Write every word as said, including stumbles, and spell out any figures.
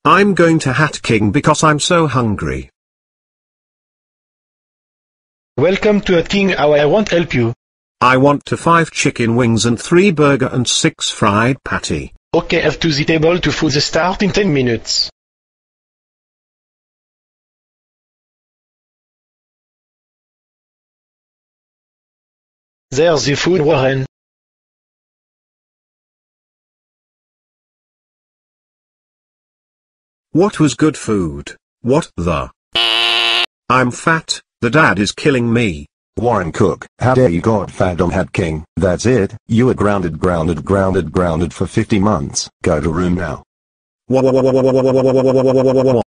I'm going to Hat King because I'm so hungry. Welcome to Hat King, how I won't help you. I want to five chicken wings and three burger and six fried patty. Okay, have to the table to food the start in ten minutes. There's the food, Warren. What was good food? What the? I'm fat, the dad is killing me. Warren Cook, how dare you got fat on Hat King? That's it, you are grounded grounded grounded grounded for fifty months. Go to room now.